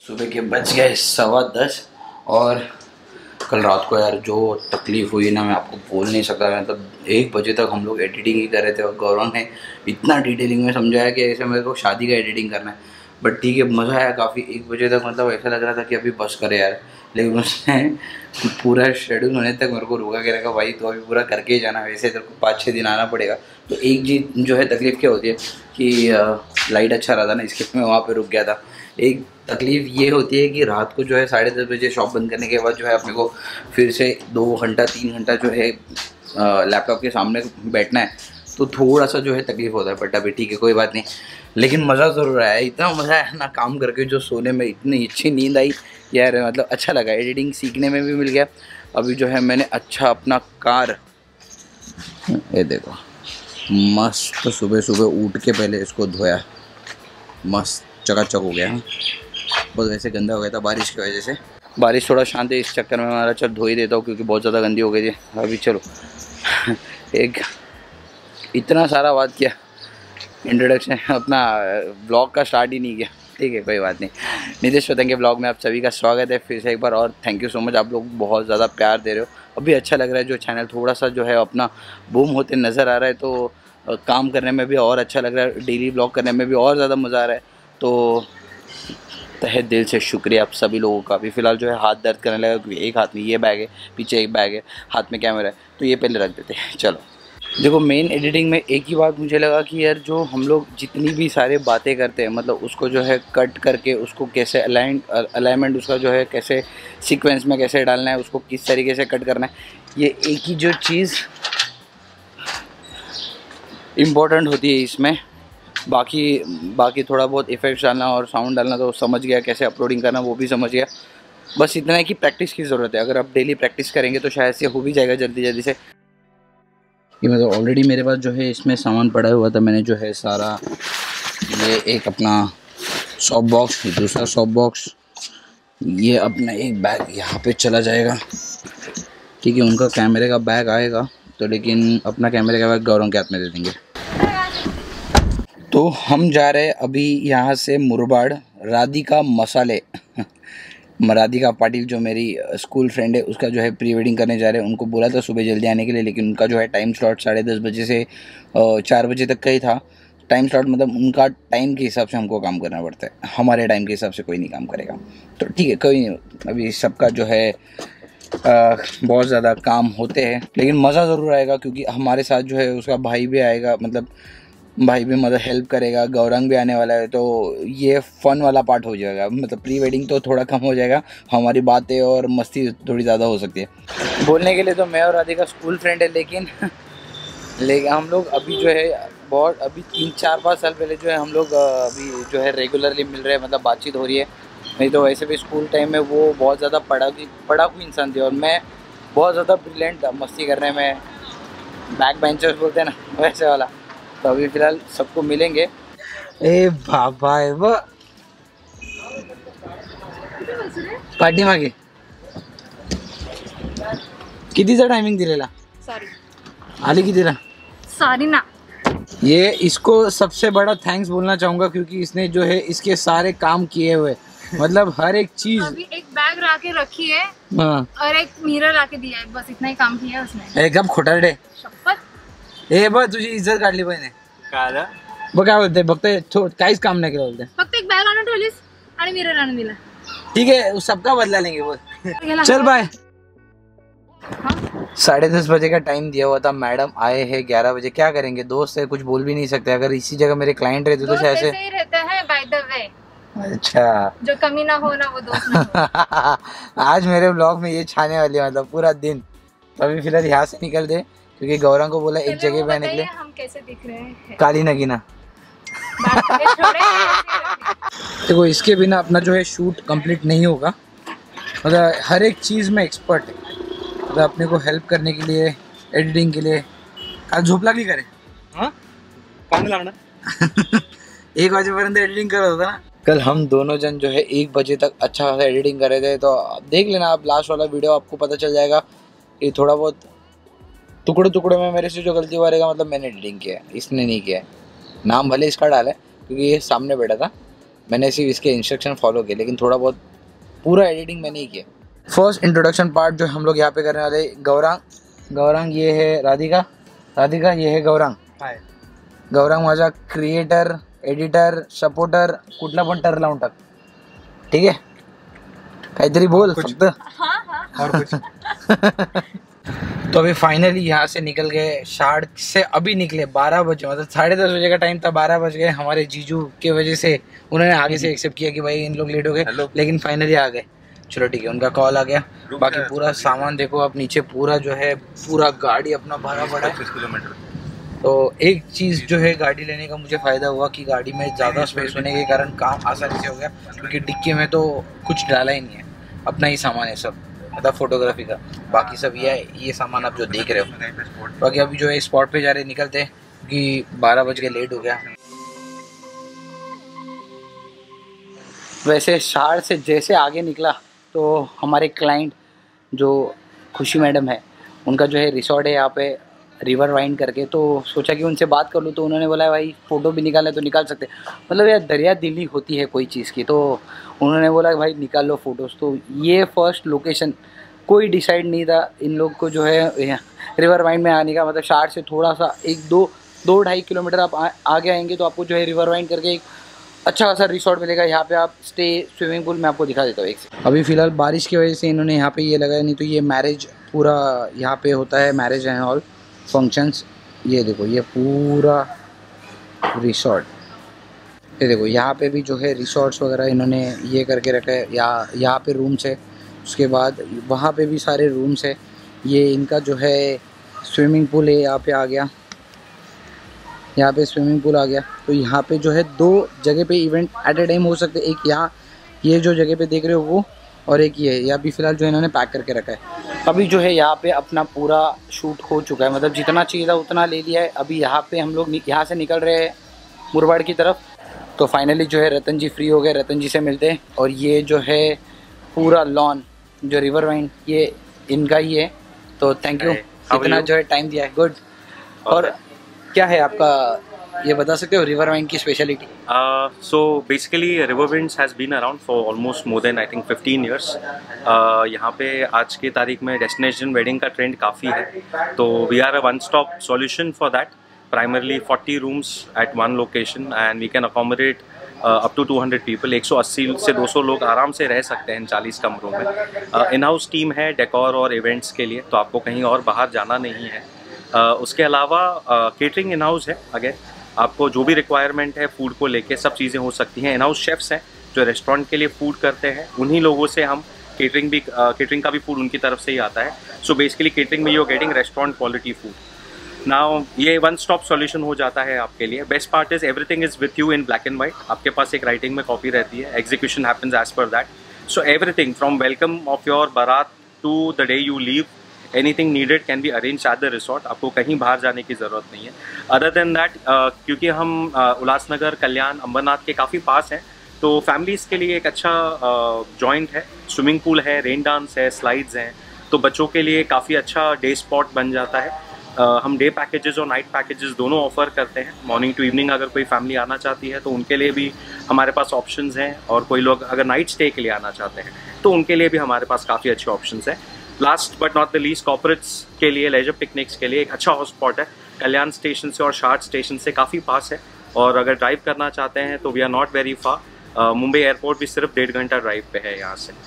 सुबह के बज गए 10:15 और कल रात को यार जो तकलीफ़ हुई ना, मैं आपको बोल नहीं सकता। मतलब 1 बजे तक हम लोग एडिटिंग ही कर रहे थे और गौरव ने इतना डिटेलिंग में समझाया कि ऐसे मेरे को शादी का एडिटिंग करना है। बट ठीक है, मज़ा आया काफ़ी। 1 बजे तक मतलब ऐसा लग रहा था कि अभी बस करे यार, लेकिन उसने पूरा शेड्यूल होने तक मेरे को रोका के रखा, भाई तो अभी पूरा करके ही जाना, वैसे तेरे को 5-6 दिन आना पड़ेगा। तो एक चीज़ जो है तकलीफ़ क्या होती है कि लाइट अच्छा रहा था ना, इसके मैं वहाँ पे रुक गया था। एक तकलीफ़ ये होती है कि रात को जो है 10:30 बजे शॉप बंद करने के बाद जो है अपने को फिर से 2 घंटा 3 घंटा जो है लैपटॉप के सामने बैठना है, तो थोड़ा सा जो है तकलीफ़ होता है। बट अभी ठीक है, कोई बात नहीं। लेकिन मज़ा ज़रूर आया, इतना मज़ा आया ना काम करके, जो सोने में इतनी अच्छी नींद आई यार, मतलब अच्छा लगा। एडिटिंग सीखने में भी मिल गया। अभी जो है मैंने अच्छा अपना कार, ये देखो मस्त, तो सुबह सुबह उठ के पहले इसको धोया, मस्त चकाचक हो गया। बहुत वैसे गंदा हो गया था बारिश की वजह से। बारिश थोड़ा शांत है, इस चक्कर में हमारा चल धो ही देता हूँ क्योंकि बहुत ज़्यादा गंदी हो गई थी। अभी चलो एक इतना सारा बात किया, इंट्रोडक्शन अपना ब्लॉग का स्टार्ट ही नहीं किया। ठीक है, कोई बात नहीं। नितेश पतंग के ब्लॉग में आप सभी का स्वागत है फिर से एक बार, और थैंक यू सो मच। आप लोग बहुत ज़्यादा प्यार दे रहे हो। अभी अच्छा लग रहा है, जो चैनल थोड़ा सा जो है अपना बूम होते नज़र आ रहा है, तो काम करने में भी और अच्छा लग रहा है, डेली ब्लॉग करने में भी और ज़्यादा मज़ा आ रहा है। तो तहे दिल से शुक्रिया आप सभी लोगों का। अभी फ़िलहाल जो है हाथ दर्द करने लगा क्योंकि एक हाथ में ये बैग है, पीछे एक बैग है, हाथ में कैमरा है, तो ये पहले रख देते हैं। चलो देखो, मेन एडिटिंग में एक ही बात मुझे लगा कि यार जो हम लोग जितनी भी सारे बातें करते हैं, मतलब उसको जो है कट करके उसको कैसे अलाइनमेंट उसका जो है कैसे सीक्वेंस में कैसे डालना है, उसको किस तरीके से कट करना है, ये एक ही जो चीज़ इम्पोर्टेंट होती है इसमें। बाकी थोड़ा बहुत इफ़ेक्ट्स डालना और साउंड डालना तो समझ गया, कैसे अपलोडिंग करना वो भी समझ गया। बस इतना है कि प्रैक्टिस की ज़रूरत है। अगर आप डेली प्रैक्टिस करेंगे तो शायद से हो भी जाएगा जल्दी जल्दी से। ये मतलब ऑलरेडी मेरे पास जो है इसमें सामान पड़ा हुआ था, मैंने जो है सारा, ये एक अपना सॉफ्ट बॉक्स, दूसरा सॉफ्ट बॉक्स, ये अपना एक बैग यहाँ पे चला जाएगा। ठीक है, उनका कैमरे का बैग आएगा तो, लेकिन अपना कैमरे का बैग गौरव के हाथ में दे देंगे। तो हम जा रहे हैं अभी यहाँ से मुरबाड़, राधिका मसाले राधिका पाटिल जो मेरी स्कूल फ्रेंड है, उसका जो है प्री वेडिंग करने जा रहे हैं। उनको बोला था सुबह जल्दी आने के लिए, लेकिन उनका जो है टाइम स्लॉट 10:30 बजे से 4 बजे तक का ही था टाइम स्लॉट। मतलब उनका टाइम के हिसाब से हमको काम करना पड़ता है, हमारे टाइम के हिसाब से कोई नहीं काम करेगा। तो ठीक है, कोई नहीं। अभी सबका जो है बहुत ज़्यादा काम होते हैं, लेकिन मज़ा ज़रूर आएगा क्योंकि हमारे साथ जो है उसका भाई भी आएगा, मतलब भाई भी मदद हेल्प करेगा, गौरंग भी आने वाला है, तो ये फ़न वाला पार्ट हो जाएगा। मतलब प्री वेडिंग तो थोड़ा कम हो जाएगा, हमारी बातें और मस्ती थोड़ी ज़्यादा हो सकती है। बोलने के लिए तो मैं और राधिका स्कूल फ्रेंड है, लेकिन हम लोग अभी जो है बहुत, अभी 3-4-5 साल पहले जो है हम लोग अभी जो है रेगुलरली मिल रहे हैं, मतलब बातचीत हो रही है। नहीं तो वैसे भी स्कूल टाइम में वो बहुत ज़्यादा पढ़ाकू इंसान थे और मैं बहुत ज़्यादा ब्रिलियंट था मस्ती करने में, बैक बेंचर्स बोलते हैं ना, वैसे वाला। तो अभी फ़िलहाल सबको मिलेंगे। ए बाबा पार्टी मागे कितीचा टायमिंग दिलेला, सॉरी आली कितीला? सॉरी ना। ये इसको सबसे बड़ा थैंक्स बोलना चाहूँगा क्योंकि इसने जो है इसके सारे काम किए हुए, मतलब हर एक चीज़। अभी एक बैग ला के रखी है और एक मिरर ला के दिया है, बस इतना ही काम किया है उसने। एकदम खोटारडे शपथ। ए बघ तुझी इज्जत काढली पाहिजे बघ, काय बोलते फक्त काहीच काम नाही केलं बोलते, फक्त एक बैग आणून ठेवलीस आणि मिरर आणून दिला। ठीक है सबका बदला लेंगे बोल। चल बाय। 10:30 बजे का टाइम दिया हुआ था, मैडम आए हैं 11 बजे। क्या करेंगे, दोस्त है, कुछ बोल भी नहीं सकते। अगर इसी जगह मेरे क्लाइंट रहते तो शायद ऐसे ही रहते हैं बाय द वे। अच्छा, जो कमी ना हो ना वो दोस्त ना हो। आज मेरे ब्लॉग में ये छाने वाली है, मतलब पूरा दिन। तो अभी फिलहाल यहाँ से निकल दे क्योंकि गौरव को बोला एक जगह पे आने के लिए। हम कैसे दिख रहे हैं? काली नगीना। देखो इसके बिना अपना जो है शूट कंप्लीट नहीं होगा, मतलब हर एक चीज़ में एक्सपर्ट है, मतलब अपने को हेल्प करने के लिए, एडिटिंग के लिए। काल झोप लागली करे काम लागणार 1 वाजेपर्यंत एडिटिंग करत होता ना। कल हम दोनों जन जो है 1 बजे तक अच्छा खासा एडिटिंग कर रहे थे, तो देख लेना आप लास्ट वाला वीडियो, आपको पता चल जाएगा कि थोड़ा बहुत टुकड़े टुकड़े में मेरे से जो गलती हो रहेगा, मतलब मैंने एडिटिंग किया है, इसने नहीं किया है। नाम भले इसका डाला है क्योंकि ये सामने बैठा था, मैंने सिर्फ इसके इंस्ट्रक्शन फॉलो किए, लेकिन थोड़ा बहुत पूरा एडिटिंग मैंने ही किया। फर्स्ट इंट्रोडक्शन पार्ट जो हम लोग यहाँ पे करने वाले, गौरांग ये है राधिका ये है गौरांग। गौरांग माझा क्रिएटर, एडिटर, सपोर्टर, कुठला पण टर लावून टाक, ठीक है? काहीतरी बोल फक्त। और कुछ तो अभी फाइनली यहाँ से निकल गए, शार्ड से अभी निकले 12 बजे, मतलब 10:30 बजे का टाइम था, 12 बज गए। हमारे जीजू के वजह से उन्होंने आगे से एक्सेप्ट किया कि भाई इन लोग लेट हो गए, लेकिन फाइनली आ गए। चलो ठीक है, उनका कॉल आ गया। बाकी पूरा सामान देखो आप नीचे, पूरा जो है पूरा गाड़ी अपना भरा पड़ा है। 25 किलोमीटर। तो एक चीज़ जो है गाड़ी लेने का मुझे फ़ायदा हुआ कि गाड़ी में ज़्यादा स्पेस होने के कारण काम आसानी से हो गया, क्योंकि डिक्की में तो कुछ डाला ही नहीं है, अपना ही सामान है सब, मतलब फोटोग्राफी का। बाकी सब ये सामान आप जो देख रहे हो। बाकी अभी जो है स्पॉट पे जा रहे निकलते हैं, क्योंकि 12 बज के लेट हो गया। वैसे शहर से जैसे आगे निकला तो हमारे क्लाइंट जो खुशी मैडम है, उनका जो है रिसोर्ट है यहाँ पे रिवर वाइंड करके, तो सोचा कि उनसे बात कर लूँ। तो उन्होंने बोला भाई फ़ोटो भी निकालना तो निकाल सकते, मतलब यार दरिया दिली होती है कोई चीज़ की, तो उन्होंने बोला भाई निकाल लो फ़ोटोज़। तो ये फर्स्ट लोकेशन कोई डिसाइड नहीं था इन लोग को जो है रिवर वाइंड में आने का, मतलब शहर से थोड़ा सा 2-2.5 किलोमीटर आप आगे आएंगे तो आपको जो है रिवर वाइंड करके एक अच्छा खासा रिसोर्ट मिलेगा। यहाँ पे आप स्टे, स्विमिंग पूल मैं आपको दिखा देता हूँ एक से। अभी फ़िलहाल बारिश की वजह से इन्होंने यहाँ पे ये लगाया, नहीं तो ये मैरिज पूरा यहाँ पे होता है, मैरिज एंड ऑल फंक्शंस। ये देखो ये पूरा रिसोर्ट, ये देखो यहाँ पे भी जो है रिसोर्ट्स वगैरह इन्होंने ये करके रखा है। यहाँ पे रूम्स है, उसके बाद वहाँ पे भी सारे रूम्स है। ये इनका जो है स्विमिंग पूल है, यहाँ पे आ गया, यहाँ पे स्विमिंग पूल आ गया। तो यहाँ पे जो है 2 जगह पे इवेंट एट ए टाइम हो सकते हैं, एक यहाँ ये जो जगह पे देख रहे हो वो, और एक ये है। अभी फ़िलहाल जो इन्होंने पैक करके रखा है। अभी जो है यहाँ पे अपना पूरा शूट हो चुका है, मतलब जितना चाहिए था उतना ले लिया है। अभी यहाँ पे हम लोग यहाँ से निकल रहे हैं मुरबाड़ की तरफ। तो फाइनली जो है रतन जी फ्री हो गए, रतन जी से मिलते हैं। और ये जो है पूरा लॉन जो रिवर वाइंड ये इनका ही है। तो थैंक यू इतना जो है टाइम दिया है। गुड। और क्या है आपका, ये बता सकते हो रिवर वाइंड की स्पेशलिटी? So basically Riverwinds has been around for almost more than I think 15 years. यहाँ पे आज की तारीख में डेस्टिनेशन वेडिंग का ट्रेंड काफ़ी है, तो we are a one stop solution for that. Primarily 40 rooms at one location and we can accommodate up to 200 people. 180 से 200 लोग आराम से रह सकते हैं 40 कमरों में। इन हाउस टीम है डेकोर और इवेंट्स के लिए, तो आपको कहीं और बाहर जाना नहीं है। उसके अलावा केटरिंग इन हाउस है। अगर आपको जो भी रिक्वायरमेंट है फूड को लेके सब चीज़ें हो सकती हैं। इन हाउस शेफ्स हैं जो रेस्टोरेंट के लिए फूड करते हैं, उन्हीं लोगों से हम केटरिंग का भी फूड उनकी तरफ से ही आता है। सो बेसिकली केटरिंग में you are getting restaurant quality food. Now ये वन स्टॉप सॉल्यूशन हो जाता है आपके लिए। Best part is everything is with you in black and white. आपके पास एक राइटिंग में कॉपी रहती है, execution happens as per that. So everything from welcome of your baraat to the day you leave, anything needed can be arrange at the resort. आपको कहीं बाहर जाने की ज़रूरत नहीं है। अदर देन दैट क्योंकि हम उल्लासनगर, कल्याण, अंबरनाथ के काफ़ी पास हैं, तो फैमिलीज़ के लिए एक अच्छा जॉइंट है। स्विमिंग पूल है, रेन डांस है, स्लाइड्स हैं, तो बच्चों के लिए काफ़ी अच्छा डे स्पॉट बन जाता है। हम डे पैकेजेस और नाइट पैकेजेस दोनों ऑफ़र करते हैं। मॉर्निंग टू इवनिंग अगर कोई फैमिली आना चाहती है तो उनके लिए भी हमारे पास ऑप्शंस हैं, और कोई लोग अगर नाइट स्टे के लिए आना चाहते हैं तो उनके लिए भी हमारे पास काफ़ी अच्छे ऑप्शंस हैं। Last but not the least, corporates के लिए, लेजर पिकनिक्स के लिए एक अच्छा हॉट स्पॉट है। कल्याण स्टेशन से और शार्ट स्टेशन से काफ़ी पास है, और अगर ड्राइव करना चाहते हैं तो we are not very far. Mumbai airport भी सिर्फ 1.5 घंटा ड्राइव पे है यहाँ से।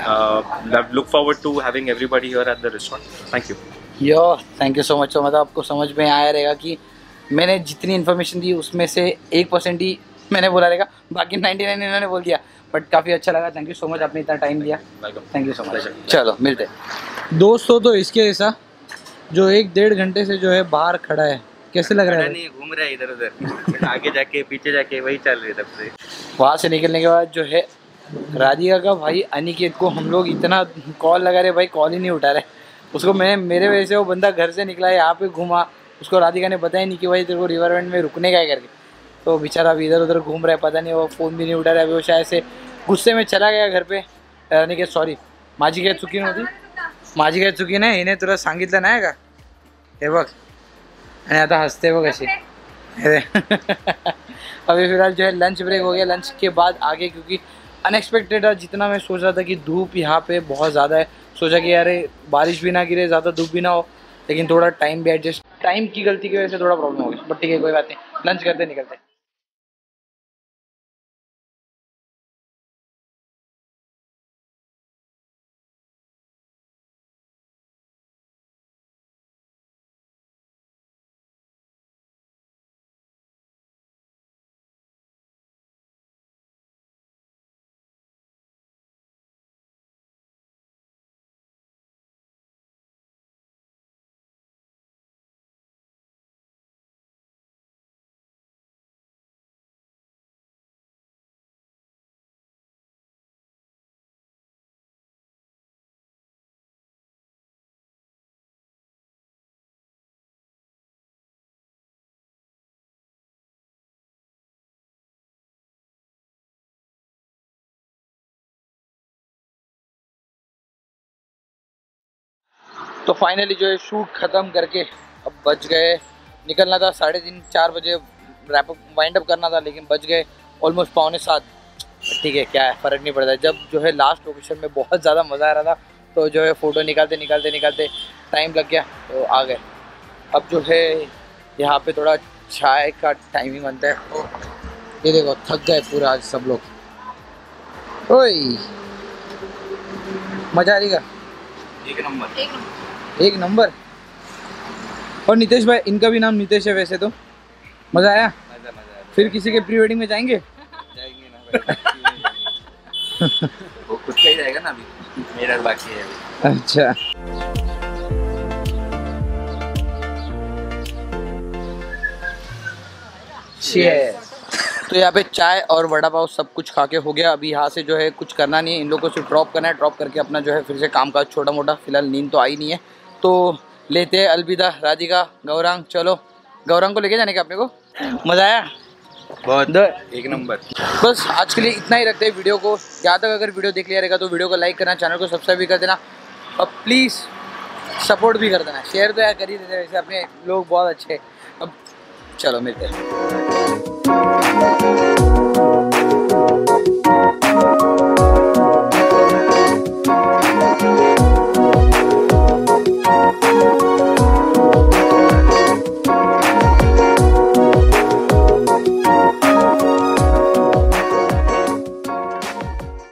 Look forward to having everybody here at the resort. Thank you. Thank you so much. तो मतलब आपको समझ में आया रहेगा कि मैंने जितनी इन्फॉर्मेशन दी उसमें से 1% ही मैंने बोला रहेगा, बाकी 99 इन्होंने बोल दिया। बट काफ़ी अच्छा लगा, थैंक यू सो मच, आपने इतना टाइम दिया। Thank you so much. चलो मिलते हैं दोस्तों। तो इसके ऐसा जो 1-1.5 घंटे से जो है बाहर खड़ा है, कैसे लग रहा है? नहीं, घूम रहा है इधर उधर, आगे जाके पीछे जाके वही चल रही है तब से। वहाँ से निकलने के बाद जो है राधिका का भाई अनिकेत को हम लोग इतना कॉल लगा रहे, भाई कॉल ही नहीं उठा रहे उसको। मेरे वजह से वो बंदा घर से निकला है, यहाँ पे घूमा, उसको राधिका ने बताया नहीं कि भाई तेरे को रिवर वाइंड में रुकने का है करके। तो बेचारा अभी इधर उधर घूम रहा है, पता नहीं वो फ़ोन भी नहीं उठा रहा है। अभी वो शायद से गुस्से में चला गया घर पे। अनिकेत सॉरी, माझी काय चुकी नव्हती, माझी काय चुकी नाही, हिने तुला सांगितलं नाही का? हे बघ, आणि आता हसते बघ अशी अभी फिलहाल जो है लंच ब्रेक हो गया, लंच के बाद आगे क्योंकि अनएक्सपेक्टेड है। जितना मैं सोच रहा था कि धूप यहाँ पे बहुत ज़्यादा है, सोचा कि यार बारिश भी ना गिरे, ज़्यादा धूप भी ना हो, लेकिन थोड़ा टाइम भी एडजस्ट, टाइम की गलती की वजह से थोड़ा प्रॉब्लम हो गई, बट ठीक है कोई बात नहीं, लंच करते निकलते। तो फाइनली जो है शूट ख़त्म करके अब बज गए, निकलना था 3:30 4 बजे, रैप वाइंड अप करना था, लेकिन बज गए ऑलमोस्ट 6:45। ठीक है, क्या है, फ़र्क नहीं पड़ता। जब जो है लास्ट लोकेशन में बहुत ज़्यादा मज़ा आ रहा था, तो जो है फ़ोटो निकालते टाइम लग गया, तो आ गए। अब जो है यहाँ पे थोड़ा चाय का टाइमिंग बनता है। ये देखो थक गए पूरे आज सब लोग। ओए मज़ा आ रही का? एक नंबर। और नितेश भाई, इनका भी नाम नितेश है वैसे तो। मज़ा आया? मज़ा। फिर किसी के प्री वेडिंग में जाएंगे? जाएंगे ना भाई। वो खुद का ही जाएगा ना, अभी मेरा बाकी है। अच्छा, तो यहाँ पे चाय और वड़ा पाव सब कुछ खा के हो गया। अभी यहाँ से जो है कुछ करना नहीं है, इन लोगों को सिर्फ ड्रॉप करना है। ड्रॉप करके अपना जो है फिर से काम काज छोटा मोटा, फिलहाल नींद तो आई नहीं है, तो लेते हैं अलविदा। राधिका, गौरांग, चलो। गौरांग को लेके जाने का अपने को। मज़ा आया? बहुत, एक नंबर। बस आज के लिए इतना ही रखते हैं वीडियो को। यहाँ तक अगर वीडियो देख लिया रहेगा तो वीडियो को लाइक करना, चैनल को सब्सक्राइब भी कर देना, और प्लीज़ सपोर्ट भी कर देना। शेयर तो यार कर ही देते हैं, वैसे अपने लोग बहुत अच्छे हैं। अब चलो मिलते हैं।